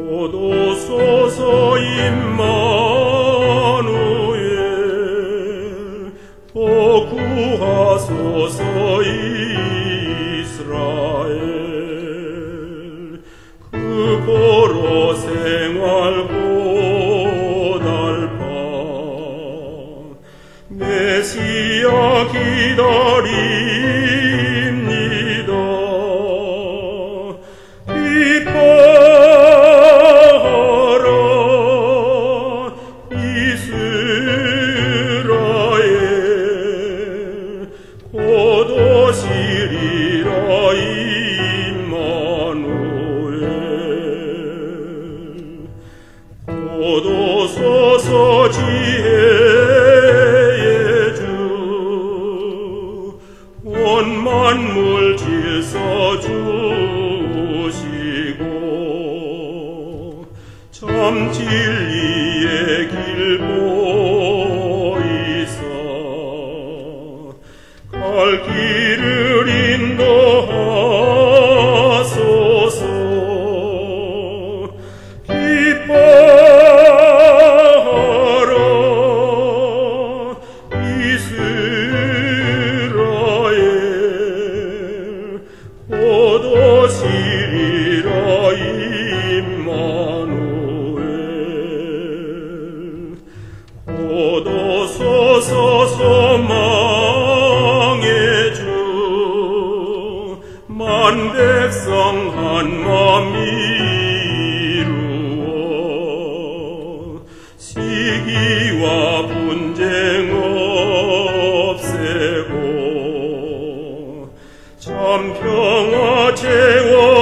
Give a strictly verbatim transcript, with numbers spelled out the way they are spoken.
오소서 임마누엘 복구하소서 이스라엘 그 보러 생활 고달파 메시아 기다립니다. 기뻐하라 이스라엘 곧 오시리라 임마누엘 곧 오소서 지혜의 주 온 만물 질서 주시고 참 진리의 길 보이사 갈 길을 인도하소서. 기뻐하라 이스라엘 곧 오시리라 임마누엘 곧 오소서 소망의 주 만 백성 한 맘 이루어 시기와 분쟁 없애고 참 평화 채워